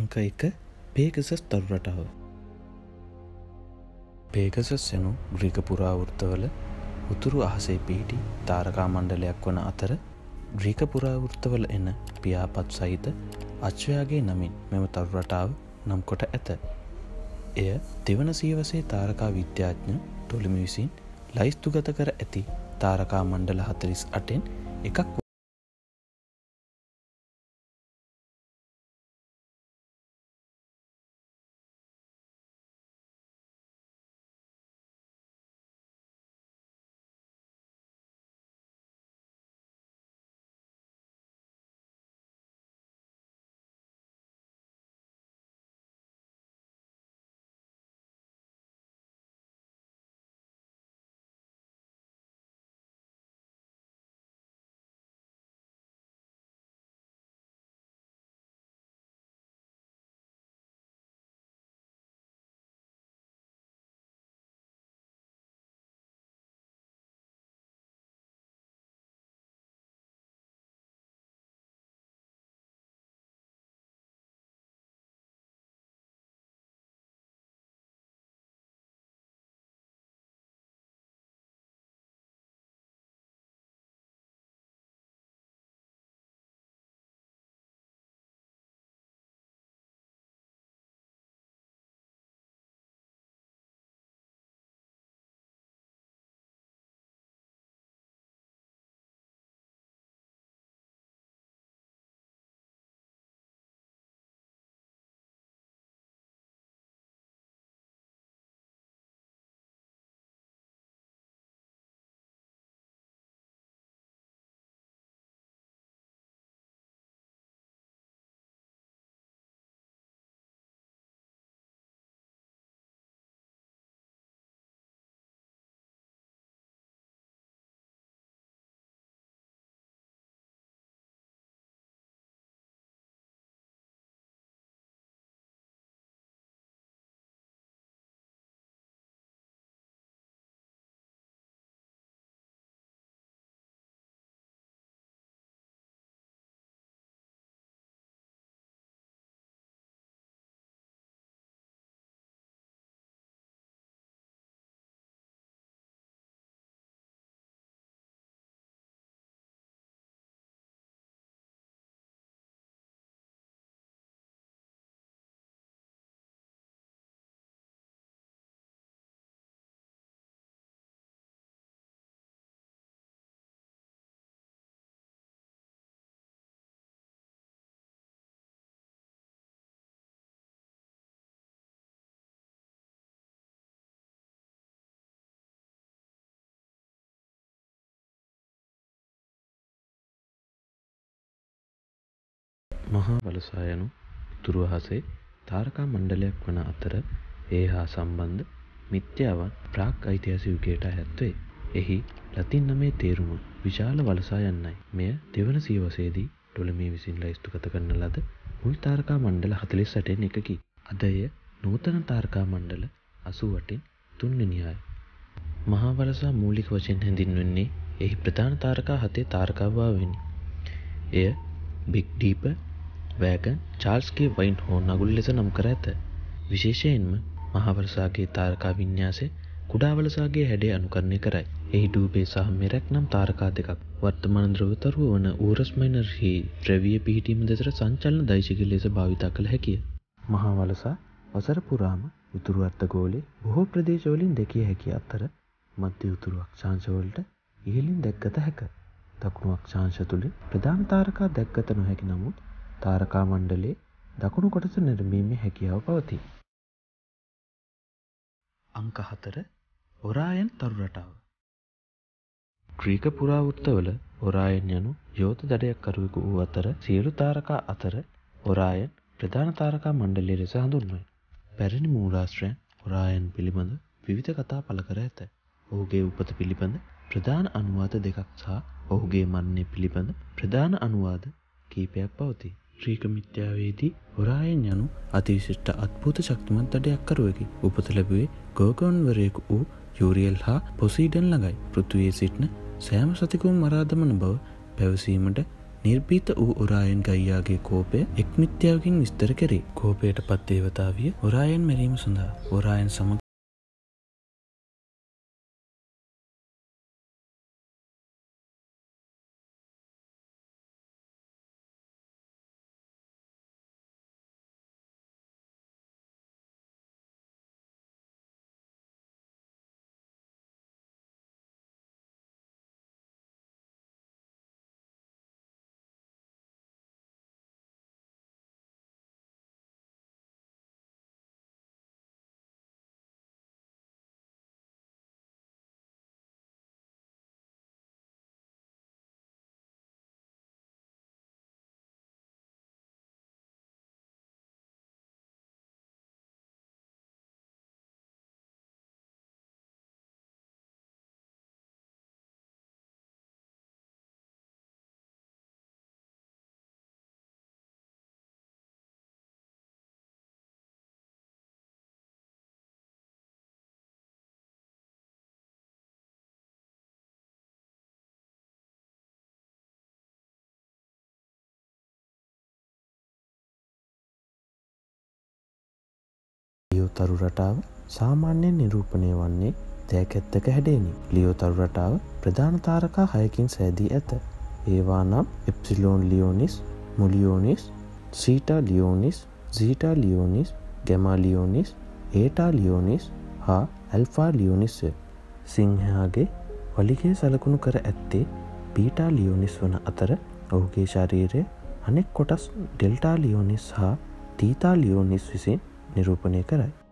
අංක 1 පේගසස් තරු රටාව. පේගසස් යනු ග්‍රීක පුරාවෘත්තවල උතුරු අහසේ පිහිටි තාරකා මණ්ඩලයක් වන අතර ග්‍රීක පුරාවෘත්තවල එන පියාපත් සහිත අශ්වයාගේ නමින් මෙම තරු රටාව නම් කොට ඇත. එය දෙවන සියවසේ තාරකා විද්‍යාඥ ටොලමි විසින් ලයිස්තුගත කර ඇති තාරකා මණ්ඩල 48න් එකක්. මහා වලසා යනු උතුරු අහසේ තාරකා මණ්ඩලයක් වන අතර ඒ හා සම්බන්ධ මිත්‍යාවන් ප්‍රාග් ඓතිහාසික යුගයට අයත් වේ. එහි ලතින් නමේ තේරුම විශාල වලසා යන්නයි. මෙය දෙවන සියවසේදී ටොලමි විසින් ලයිස්තුගත කරන ලද මුල් තාරකා මණ්ඩල 48න් එකකි. අද එය නූතන තාරකා මණ්ඩල 88න් තුන්වෙනියයි. මහා වලසා මූලික වශයෙන් හැඳින්වෙන්නේ එහි ප්‍රධාන තාරකා 7 තාරකා භාවයෙනි. එය බිග් ඩීපර්, වෑගන්, චාල්ස්ගේ වයින් හෝ නගුල් ලෙස නම් කර ඇත. විශේෂයෙන්ම මහා වලසාගේ තාරකා වින්‍යාසය කුඩා වලසාගේ හැඩය අනුකරණය කරයි. එහි ඩූබේ සහ මෙරක් නම් තාරකා දෙකක් වර්තමාන ද්‍රවතරුව වන ඌරස් මයිනර්හි ද්‍රවීය පිහිටීම දෙසට සංචලන දෛශික ලෙස භාවිතා කළ හැකිය. මහා වලසා වසර පුරාම උතුරු අර්ධගෝලයේ බොහෝ ප්‍රදේශවලින් දැකිය හැකි අතර මධ්‍ය උතුරු අක්ෂාංශවලට ඉහළින් දැක්ගත හැක. දකුණු අක්ෂාංශ තුළ ප්‍රධාන තාරකා දැක්ගත නොහැකි නමුත් තාරකා මණ්ඩලයේ දකුණු කොටස නිර්මීමේ හැකියාව පවතී. අංක 4 ඔරායන් තරු රටාව. ග්‍රීක පුරාවෘත්තවල ඔරායන් යනු යෝධ දඩයක්කරුවෙකු වූ අතර සියලු තාරකා අතර ඔරායන් ප්‍රධාන තාරකා මණ්ඩලය ලෙස හඳුන්වයි. පැරණි මූලාශ්‍රයන් ඔරායන් පිළිබඳ විවිධ කතා පළ කර ඇත. ඔහුගේ උපත පිළිබඳ ප්‍රධාන අනුවාද දෙකක් සහ ඔහුගේ මරණය පිළිබඳ ප්‍රධාන අනුවාද කීපයක් පවතී. ග්‍රීක මිත්‍යාවේදී ඔරායන් යනු අතිවිශිෂ්ට අద్භූත ශක්තිමත් දඩයක්කරුවෙකි. උපත ලැබුවේ ගෝගොන්වරයෙකු වූ යූරියල් හා පොසීඩන් ළඟයි. පෘථිවියේ සිටින සෑම සතෙකුම මරා දමන බව පැවසීමට නිර්භීත වූ ඔරායන් ගයියාගේ කෝපය එක් මිත්‍යාවකින් විස්තර කෙරේ. කෝපයට පත් දේවතාවිය ඔරායන් මැරීම සඳහා ඔරායන් සමග ලියෝතරු රටාව සාමාන්‍යයෙන් නිරූපණය වන්නේ දෑකැත්තක හැඩයෙනි. ලියෝතරු රටාව ප්‍රධාන තාරකා 6කින් සෑදී ඇත. ඒවා නම් එප්සිලෝන් ලියෝනිස්, මු ලියෝනිස්, සීටා ලියෝනිස්, සීටා ලියෝනිස්, ගැමා ලියෝනිස්, ඒටා ලියෝනිස් හා ඇල්ෆා ලියෝනිස්ය. සිංහයාගේ වලිගය සලකුණු කර ඇත්තේ බීටා ලියෝනිස් වන අතර ඔහුගේ ශරීරය අනෙක් කොටස් ඩෙල්ටා ලියෝනිස් හා තීතා ලියෝනිස් විසින් නිරූපණය කරයි.